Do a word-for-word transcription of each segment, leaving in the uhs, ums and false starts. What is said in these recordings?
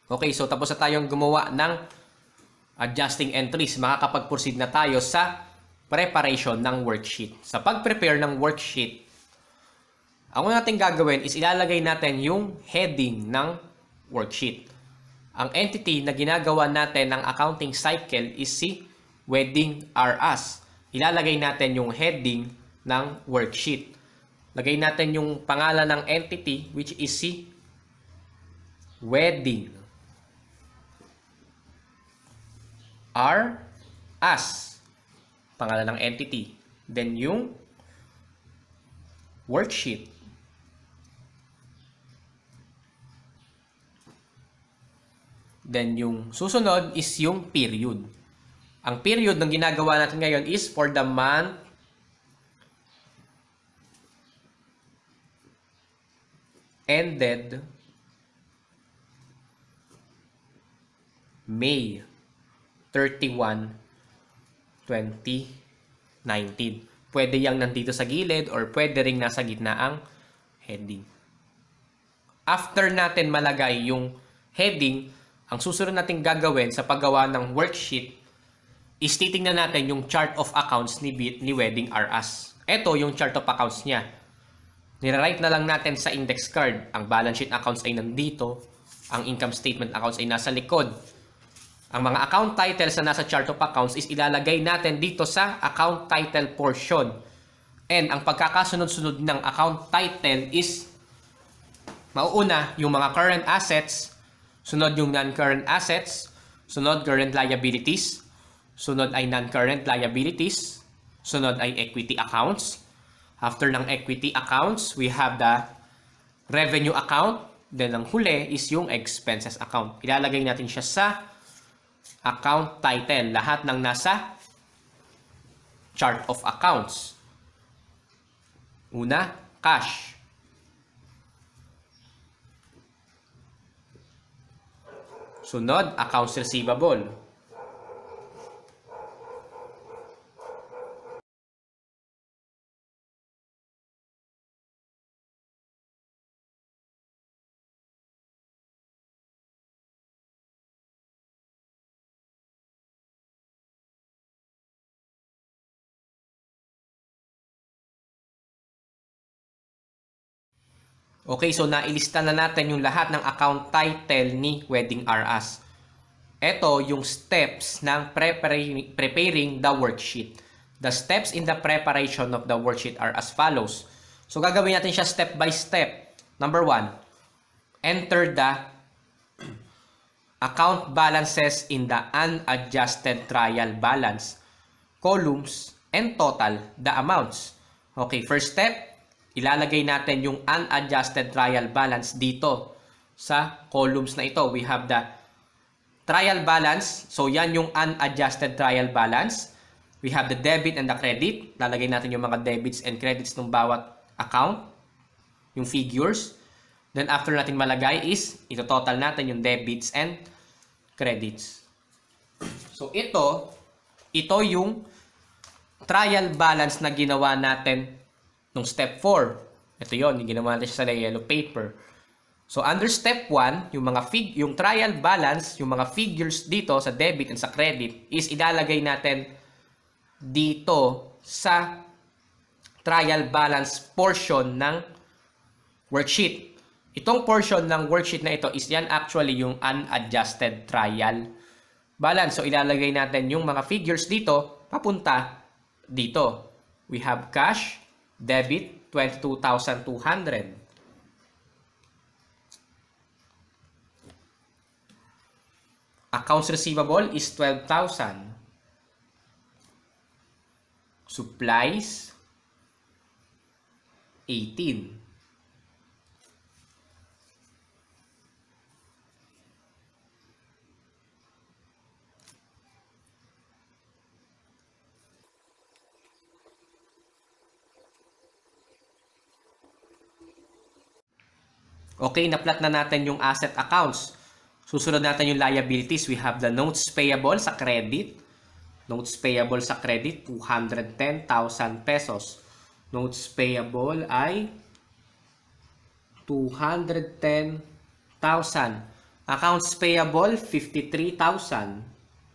Okay, so tapos na tayong gumawa ng adjusting entries. Makakapag-proceed na tayo sa preparation ng worksheet. Sa pag-prepare ng worksheet, ang una natin gagawin is ilalagay natin yung heading ng worksheet. Ang entity na ginagawa natin ng accounting cycle is si Wedding R Us. Ilalagay natin yung heading ng worksheet. Lagay natin yung pangalan ng entity which is si Wedding R Us. Pangalan ng entity. Then yung worksheet. Then yung susunod is yung period. Ang period ng ginagawa natin ngayon is for the month ended May thirty-first, twenty nineteen. Pwede yang nandito sa gilid or pwede ring nasa gitna ang heading. After natin malagay yung heading, ang susunod natin gagawin sa paggawa ng worksheet is titingnan natin yung chart of accounts ni, ni Wedding R Us. Ito yung chart of accounts niya. Nire-write na lang natin sa index card. Ang balance sheet accounts ay nandito. Ang income statement accounts ay nasa likod. Ang mga account titles na nasa chart of accounts is ilalagay natin dito sa account title portion. And ang pagkakasunod-sunod ng account title is mauuna yung mga current assets, sunod yung non-current assets, sunod current liabilities, sunod ay non-current liabilities, sunod ay equity accounts. After ng equity accounts, we have the revenue account. Then ang huli is yung expenses account. Ilalagay natin siya sa account title. Lahat ng nasa chart of accounts. Una, cash. Sunod, accounts receivable. Okay, so nailista na natin yung lahat ng account title ni Wedding R Us. Ito yung steps ng preparing, preparing the worksheet. The steps in the preparation of the worksheet are as follows. So gagawin natin siya step by step. Number one, enter the account balances in the unadjusted trial balance columns and total the amounts. Okay, first step, ilalagay natin yung unadjusted trial balance dito sa columns na ito. We have the trial balance. So, yan yung unadjusted trial balance. We have the debit and the credit. Lalagay natin yung mga debits and credits ng bawat account. Yung figures. Then, after natin malagay is, ito total natin yung debits and credits. So, ito, ito yung trial balance na ginawa natin nung step four. Ito yon, yung ginawa natin siya sa yellow paper. So, under step one, yung mga fig yung trial balance, yung mga figures dito sa debit and sa credit is ilalagay natin dito sa trial balance portion ng worksheet. Itong portion ng worksheet na ito is yan actually yung unadjusted trial balance. So, ilalagay natin yung mga figures dito papunta dito. We have cash, debit, twenty-two thousand two hundred. Accounts receivable is twelve thousand. Supplies, eighteen. Okay, na-plot na natin yung asset accounts. Susunod natin yung liabilities. We have the notes payable sa credit. Notes payable sa credit, two hundred ten thousand pesos. Notes payable ay two hundred ten thousand. Accounts payable, fifty-three thousand.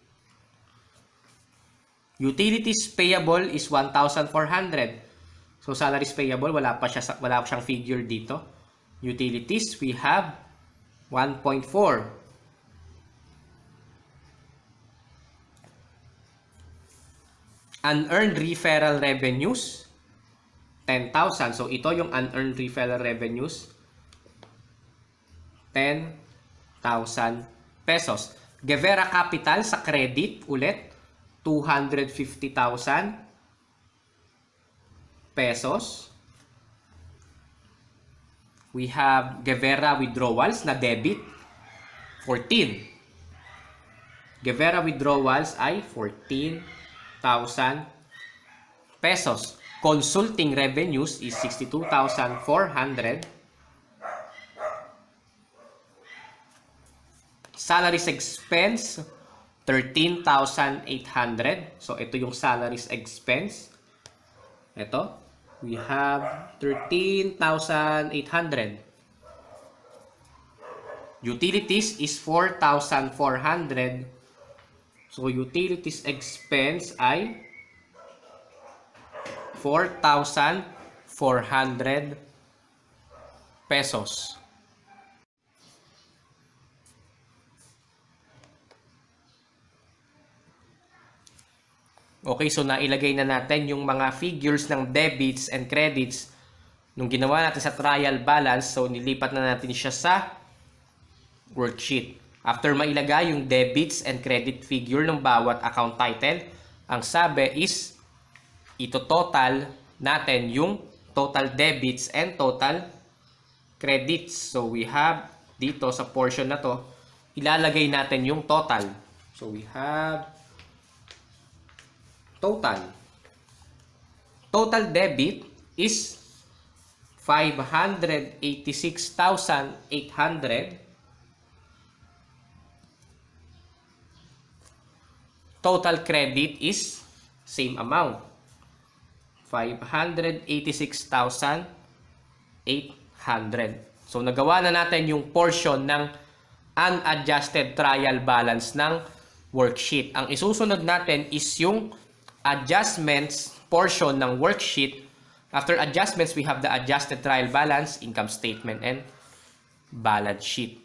Utilities payable is one thousand four hundred. So salaries payable, wala pa siya wala pa siyang figure dito. Utilities, we have one point four. Unearned referral revenues, ten thousand. So ito yung unearned referral revenues, ten thousand pesos. Gevera Capital sa credit ulit, two hundred fifty thousand pesos. We have Gevera withdrawals na debit, fourteen. Gevera withdrawals ay fourteen thousand pesos. Consulting revenues is sixty-two thousand four hundred. Salaries expense, thirteen thousand eight hundred. So, ito yung salaries expense. Ito. We have thirteen thousand eight hundred. Utilities is four thousand four hundred. So, utilities expense ay four thousand four hundred pesos. Okay, so nailagay na natin yung mga figures ng debits and credits nung ginawa natin sa trial balance. So, nilipat na natin siya sa worksheet. After mailagay yung debits and credit figure ng bawat account title, ang sabi is ito total natin yung total debits and total credits. So, we have dito sa portion na to, ilalagay natin yung total. So, we have total. Total debit is five hundred eighty-six thousand eight hundred. Total credit is same amount, five hundred eighty-six thousand eight hundred. So, nagawa na natin yung portion ng unadjusted trial balance ng worksheet. Ang isusunod natin is yung adjustments portion ng worksheet. After adjustments, we have the adjusted trial balance, income statement, and balance sheet.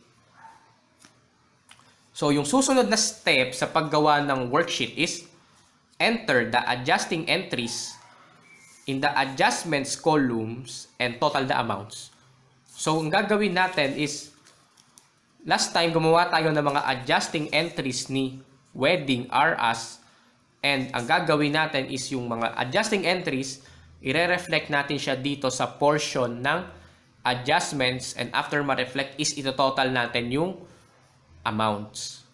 So, yung susunod na step sa paggawa ng worksheet is enter the adjusting entries in the adjustments columns and total the amounts. So, ang gagawin natin is last time gumawa tayo ng mga adjusting entries ni Wedding R Us. And ang gagawin natin is yung mga adjusting entries, ire-reflect natin siya dito sa portion ng adjustments, and after ma-reflect is ito-total natin yung amounts.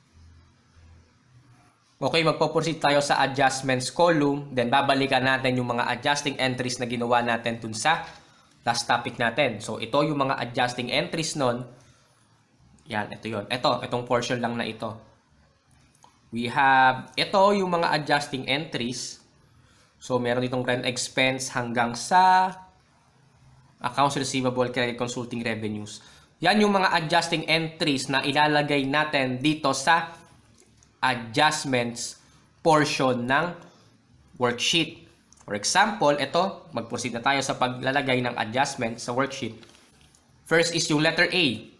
Okay, magpo-proceed tayo sa adjustments column, then babalikan natin yung mga adjusting entries na ginawa natin dun sa last topic natin. So, ito yung mga adjusting entries nun. Yan, ito yun. Ito, itong portion lang na ito. We have, ito yung mga adjusting entries. So, meron ditong rent expense hanggang sa accounts receivable, credit, consulting revenues. Yan yung mga adjusting entries na ilalagay natin dito sa adjustments portion ng worksheet. For example, ito, mag-proceed na tayo sa paglalagay ng adjustment sa worksheet. First is yung letter A.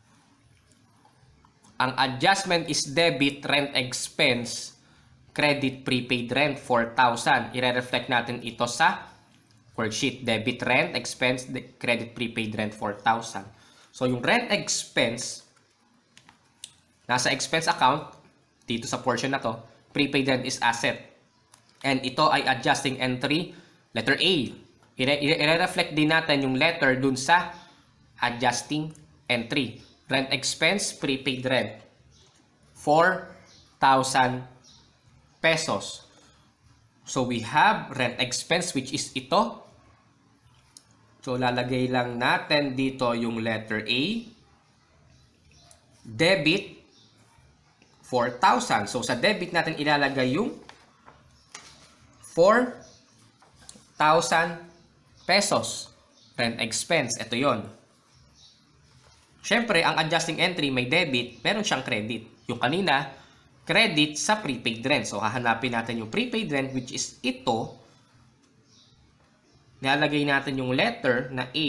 Ang adjustment is debit rent expense, credit prepaid rent, four thousand. I-reflect natin ito sa worksheet. Debit rent expense, credit prepaid rent, four thousand. So, yung rent expense, nasa expense account, dito sa portion na to, prepaid rent is asset. And ito ay adjusting entry, letter A. I-reflect din natin yung letter dun sa adjusting entry. Rent expense, prepaid rent, four thousand pesos. So, we have rent expense which is ito. So, lalagay lang natin dito yung letter A. Debit, four thousand. So, sa debit natin ilalagay yung four thousand pesos. Rent expense, ito yon. Syempre, ang adjusting entry may debit, meron siyang credit. Yung kanina, credit sa prepaid rent. So, hahanapin natin yung prepaid rent, which is ito. Nilalagay natin yung letter na A.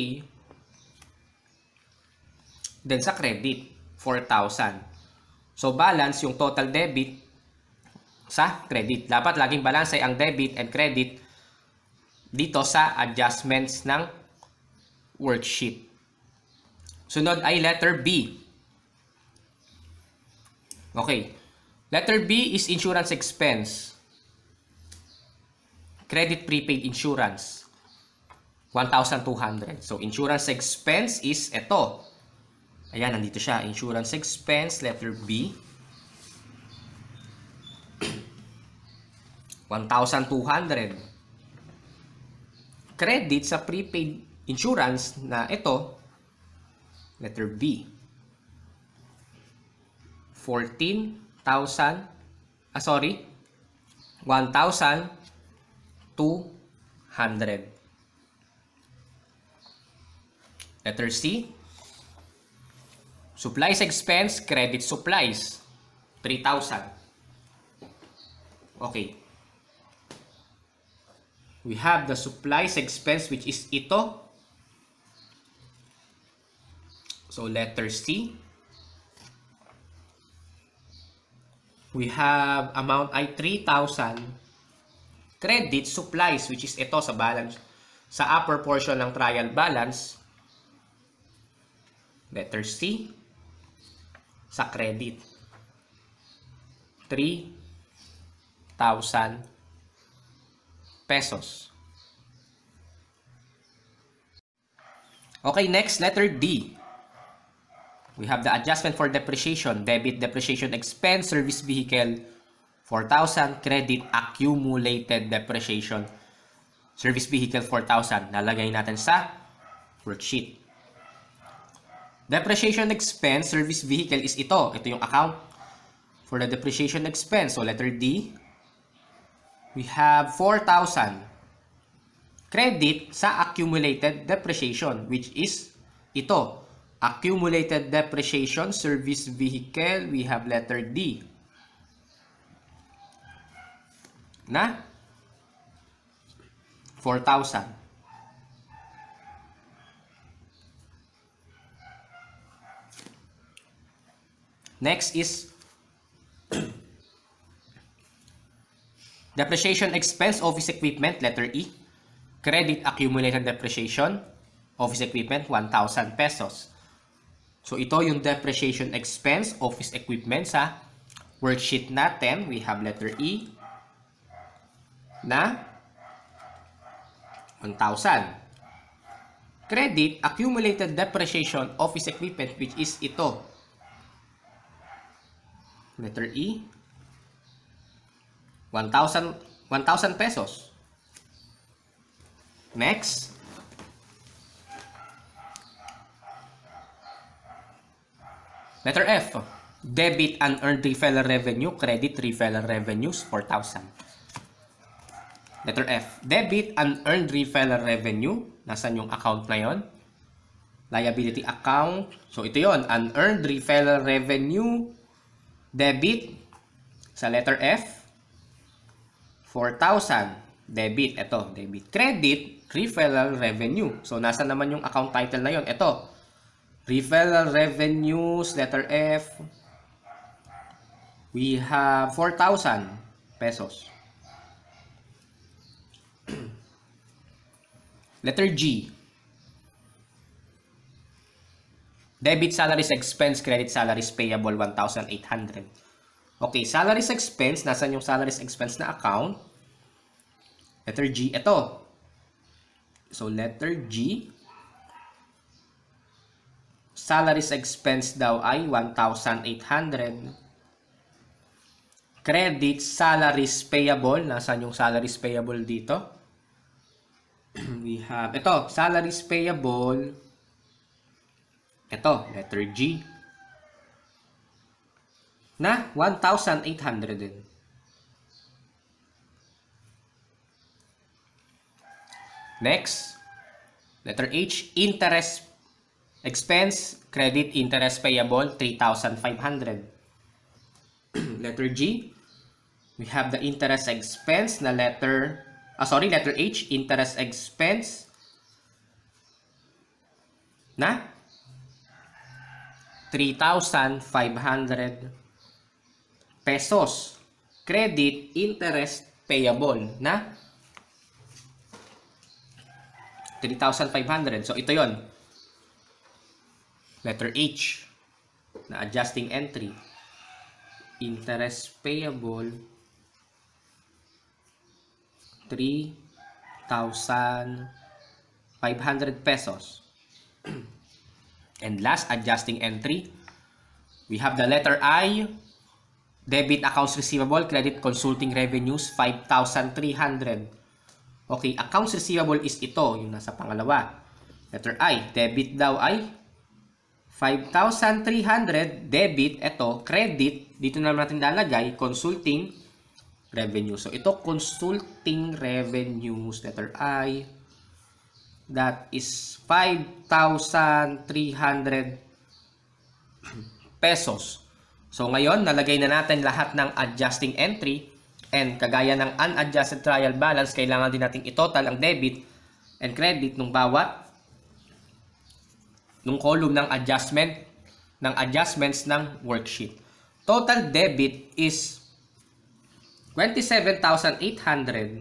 Then sa credit, four thousand. So, balance yung total debit sa credit. Dapat laging balance ay ang debit and credit dito sa adjustments ng worksheet. Sunod ay letter B. Okay. Letter B is insurance expense. Credit prepaid insurance. one thousand two hundred. So, insurance expense is ito. Ayan, nandito siya. Insurance expense, letter B. one thousand two hundred. Credit sa prepaid insurance na ito, letter B. fourteen thousand, ah sorry, one thousand two hundred. Letter C. Supplies expense, credit supplies, three thousand. Okay. We have the supplies expense, which is ito. So, letter C. We have amount ay three thousand. Credit supplies, which is ito sa balance, sa upper portion ng trial balance. Letter C. Sa credit, three thousand pesos. Okay, next, letter D. We have the adjustment for depreciation. Debit depreciation expense, service vehicle, four thousand. Credit accumulated depreciation, service vehicle, four thousand. Nalagay natin sa worksheet. Depreciation expense, service vehicle is ito. Ito yung account for the depreciation expense. So, letter D. We have four thousand. Credit sa accumulated depreciation, which is ito. Accumulated depreciation, service vehicle, we have letter D. Na four thousand. Next is depreciation expense, office equipment, letter E. Credit accumulated depreciation, office equipment, one thousand pesos. So, ito yung depreciation expense, office equipment sa worksheet natin. We have letter E na one thousand. Credit accumulated depreciation, office equipment, which is ito. Letter E, one thousand pesos. Next, letter F, debit unearned reseller revenue, credit reseller revenues, four thousand. Letter F, debit unearned reseller revenue, nasan yung account na yon? Liability account. So, ito yon, unearned reseller revenue, debit sa letter F, four thousand. Debit, ito, debit. Credit, referral revenue. So, nasa naman yung account title na yon? Ito, referral revenues, letter F. We have four thousand pesos. Letter G, debit salaries expense, credit salaries payable, one thousand eight hundred. Okay, salaries expense, nasan yung salaries expense na account? Letter G, ito. So, letter G, salaries expense daw ay one thousand eight hundred. Credit salaries payable, nasan yung salaries payable dito? We have, ito, salaries payable, ito, letter G, na one thousand eight hundred din. Next, letter H, interest Expense, credit, interest payable, three thousand five hundred. Letter G, we have the interest expense na letter, ah sorry, letter H, interest expense na three thousand five hundred pesos. Credit, interest payable na three thousand five hundred. So, ito yon. Letter H na adjusting entry. Interest payable three thousand five hundred pesos. And last, adjusting entry. We have the letter I, debit accounts receivable, credit consulting revenues, five thousand three hundred. Okay, accounts receivable is ito, yung nasa pangalawa. Letter I, debit daw ay five thousand three hundred, debit, ito, credit, dito naman natin lalagay, consulting revenue. So, ito, consulting revenues, letter I, that is five thousand three hundred pesos. So, ngayon, nalagay na natin lahat ng adjusting entry and kagaya ng unadjusted trial balance, kailangan din natin itotal ang debit and credit ng bawat nung column ng adjustment ng adjustments ng worksheet. Total debit is twenty-seven thousand eight hundred.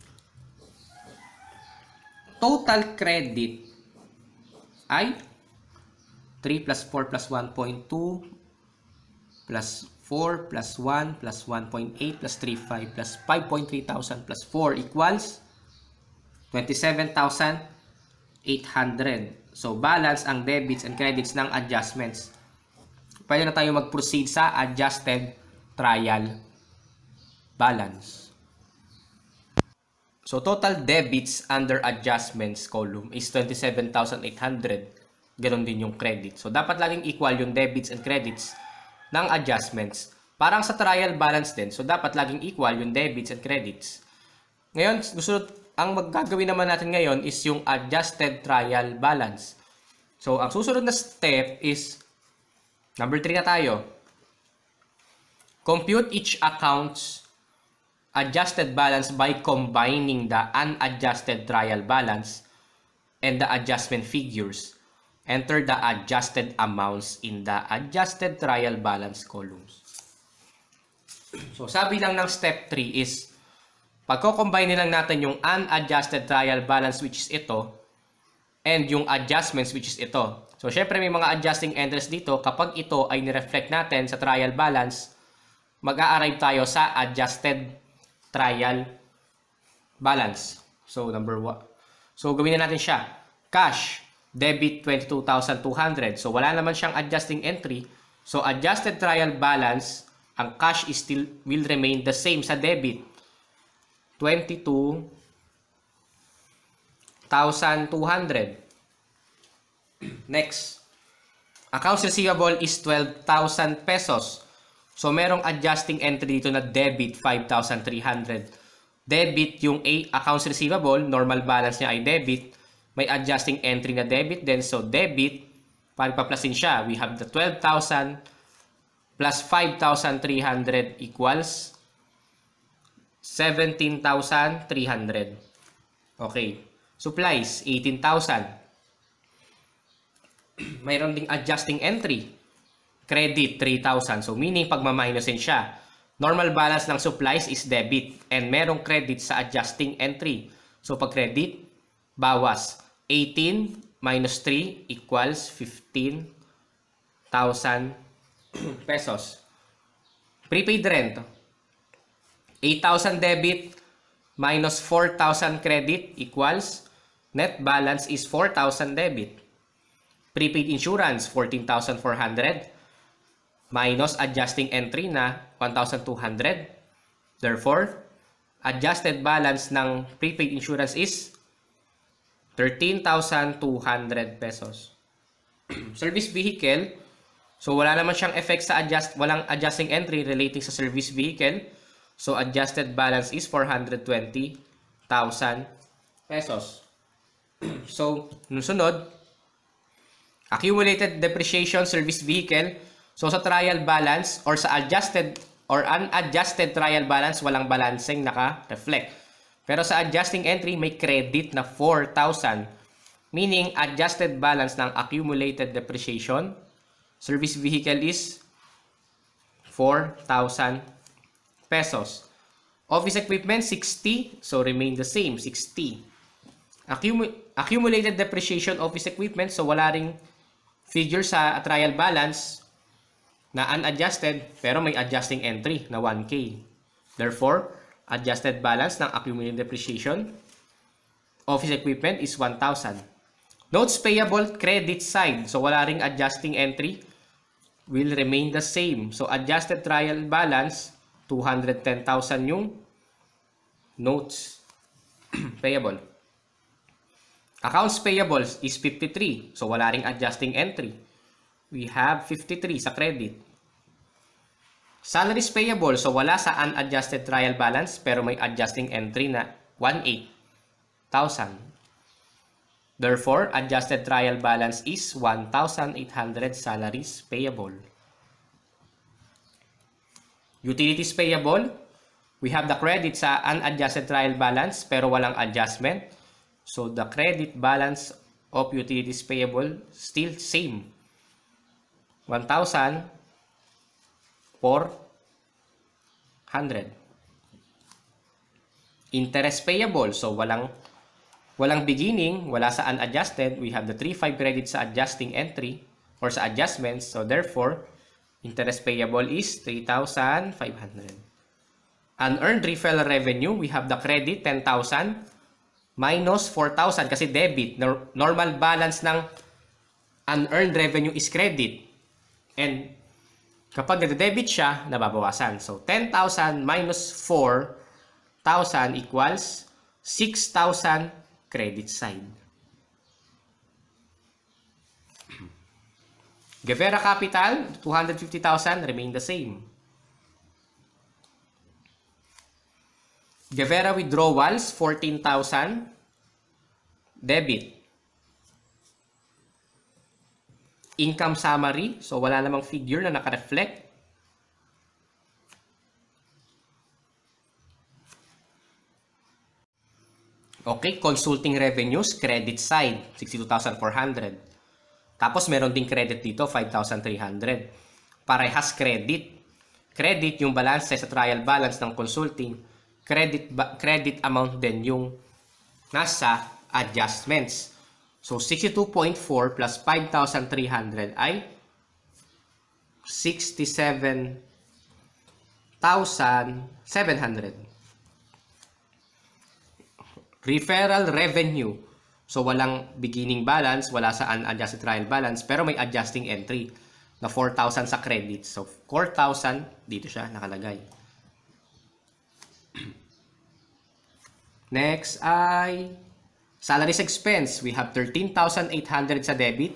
Total credit ay three plus four plus one point two plus four plus one plus one point eight plus three point five plus five point three thousand plus four equals twenty-seven thousand eight hundred. So, balance ang debits and credits ng adjustments. Pwede na tayo mag-proceed sa adjusted trial balance. So, total debits under adjustments column is twenty-seven thousand eight hundred. Ganon din yung credit. So, dapat laging equal yung debits and credits ng adjustments. Parang sa trial balance din. So, dapat laging equal yung debits and credits. Ngayon, gusto, ang maggagawin naman natin ngayon is yung adjusted trial balance. So, ang susunod na step is number three na tayo. Compute each account's adjusted balance by combining the unadjusted trial balance and the adjustment figures. Enter the adjusted amounts in the adjusted trial balance columns. So, sabi lang ng step three is pagko-combine lang natin yung unadjusted trial balance which is ito and yung adjustments which is ito. So, syempre may mga adjusting entries dito. Kapag ito ay nireflect natin sa trial balance, mag-a-arrive tayo sa adjusted trial balance. So, number one. So, gawin na natin siya. Cash, debit twenty-two thousand two hundred. So, wala naman siyang adjusting entry. So, adjusted trial balance, ang cash is still will remain the same sa debit. twenty-two thousand two hundred. Next. Accounts receivable is twelve thousand pesos. So, merong adjusting entry dito na debit five thousand three hundred. Debit yung A, accounts receivable, normal balance niya ay debit. May adjusting entry na debit din. So, debit, para pa-plusin siya, we have the twelve thousand plus five thousand three hundred equals seventeen thousand three hundred. Okay. Supplies, eighteen thousand. Mayroon ding adjusting entry. Credit, three thousand. So, meaning, pag maminusin siya, normal balance ng supplies is debit. And merong credit sa adjusting entry. So, pag credit, bawas. eighteen minus three equals fifteen thousand pesos. Prepaid rent. eight thousand debit minus four thousand credit equals net balance is four thousand debit. Prepaid insurance, fourteen thousand four hundred minus adjusting entry na one thousand two hundred. Therefore, adjusted balance ng prepaid insurance is thirteen thousand two hundred pesos. Service vehicle, so wala naman siyang effect sa adjust, walang adjusting entry relating sa service vehicle. So, adjusted balance is four hundred twenty thousand pesos. So, nung sunod, Accumulated depreciation service vehicle. So sa trial balance or sa adjusted or unadjusted trial balance, walang balancing naka-reflect. Pero sa adjusting entry, may credit na four thousand. Meaning, adjusted balance ng accumulated depreciation service vehicle is four thousand pesos. Office equipment, sixty. So, remain the same, sixty. Accum accumulated depreciation office equipment. So, wala ring figure sa trial balance na unadjusted, pero may adjusting entry na one K. Therefore, adjusted balance ng accumulated depreciation office equipment is one thousand. Notes payable credit side. So, wala ring adjusting entry. Will remain the same. So, adjusted trial balance, two hundred ten thousand yung notes payable. Accounts payable is fifty-three. So, wala ring adjusting entry. We have fifty-three sa credit. Salaries payable. So, wala sa unadjusted trial balance pero may adjusting entry na one hundred eight thousand. Therefore, adjusted trial balance is one thousand eight hundred salaries payable. Utilities payable. We have the credit sa unadjusted trial balance pero walang adjustment. So, the credit balance of utilities payable still same. one thousand four hundred. Interest payable. So, walang walang beginning, wala sa unadjusted. We have the three five credit sa adjusting entry or sa adjustments. So, therefore, interest payable is three thousand five hundred. Unearned refill revenue, we have the credit ten thousand minus four thousand kasi debit. Normal balance ng unearned revenue is credit. And kapag nag-debit siya, nababawasan. So, ten thousand minus four thousand equals six thousand credit side. Guevara capital, two hundred fifty thousand, remain the same. Guevara withdrawals, fourteen thousand, debit. Income summary, so wala namang figure na naka-reflect. Okay, consulting revenues, credit side, sixty-two thousand four hundred. Tapos meron ding credit dito, five thousand three hundred. Parehas credit. Credit yung balance sa trial balance ng consulting. Credit credit amount din yung nasa adjustments. So, sixty-two point four plus five thousand three hundred ay sixty-seven thousand seven hundred. Referral revenue. So, walang beginning balance, wala sa unadjusted trial balance, pero may adjusting entry na four thousand sa credit. So, four thousand, dito siya nakalagay. Next ay salaries expense. We have thirteen thousand eight hundred sa debit.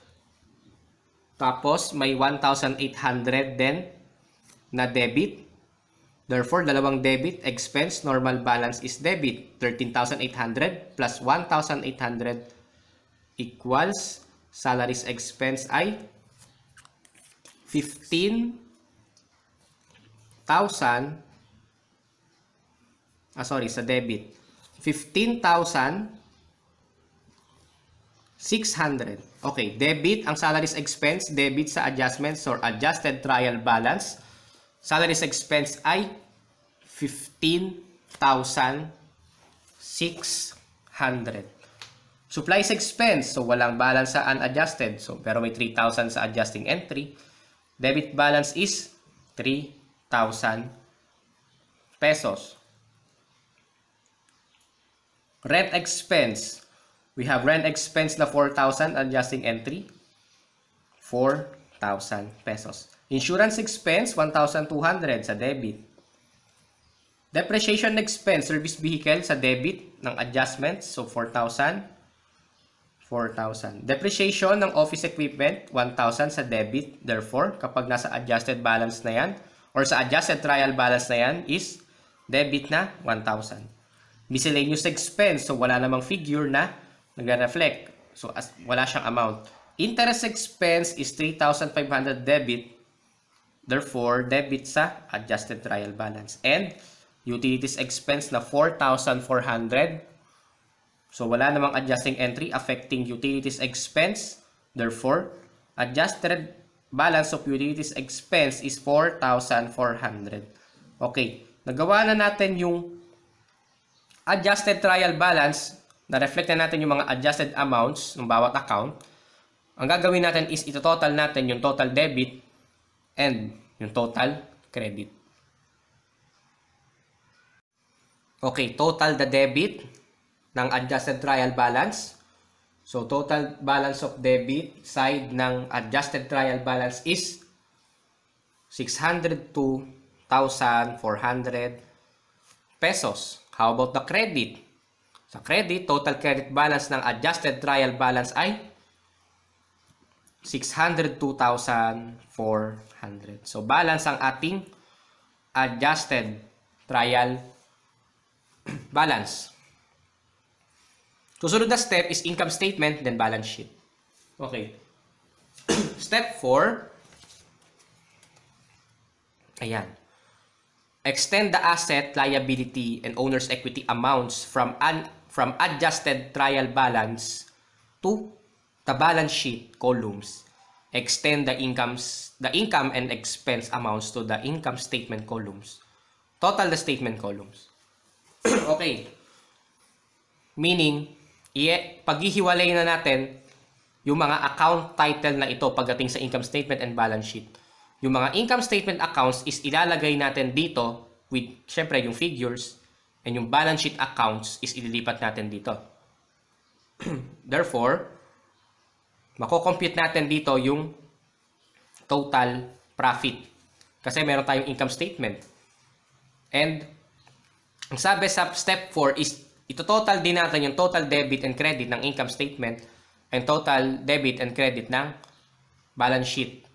Tapos, may one thousand eight hundred din na debit. Therefore, dalawang debit, expense, normal balance is debit. thirteen thousand eight hundred plus one thousand eight hundred equals salaries expense ay fifteen thousand. Ah, sorry, sa debit. fifteen thousand six hundred. Okay, debit ang salaries expense, debit sa adjustments or adjusted trial balance. Salaries expense ay fifteen thousand six hundred. Supplies expense, so walang balance sa unadjusted. So, pero may three thousand sa adjusting entry. Debit balance is three thousand pesos. Rent expense. We have rent expense na four thousand, adjusting entry, four thousand pesos. Insurance expense, one thousand two hundred sa debit. Depreciation expense, service vehicle sa debit ng adjustments, so four thousand. four thousand. Depreciation ng office equipment, one thousand sa debit. Therefore, kapag nasa adjusted balance na yan, or sa adjusted trial balance na yan, is debit na one thousand. Miscellaneous expense, so wala namang figure na nag-reflect. So, as, wala siyang amount. interest expense is three thousand five hundred debit. Therefore, debit sa adjusted trial balance. And utilities expense na four thousand four hundred. So, wala namang adjusting entry affecting utilities expense. Therefore, adjusted balance of utilities expense is four thousand four hundred. Okay. Nagawa na natin yung adjusted trial balance. Na-reflect na natin yung mga adjusted amounts ng bawat account. Ang gagawin natin is ito-total natin yung total debit and yung total credit. Okay, total the debit ng adjusted trial balance. So, total balance of debit side ng adjusted trial balance is six hundred two thousand four hundred pesos. How about the credit? Sa credit, total credit balance ng adjusted trial balance ay six hundred two thousand four hundred. So, balance ang ating adjusted trial balance. Susunod na step is income statement, then balance sheet. Okay. Step four. Ayan. Extend the asset, liability, and owner's equity amounts from an, from adjusted trial balance to the balance sheet columns. Extend the incomes, the income and expense amounts to the income statement columns. Total the statement columns. Okay. Meaning, paghihiwalay na natin yung mga account title na ito pagdating sa income statement and balance sheet. Yung mga income statement accounts is ilalagay natin dito with, syempre, yung figures, and yung balance sheet accounts is ililipat natin dito. Therefore, mako-compute natin dito yung total profit. Kasi meron tayong income statement. And, ang sabi sa step four is ito total din natin yung total debit and credit ng income statement and total debit and credit ng balance sheet.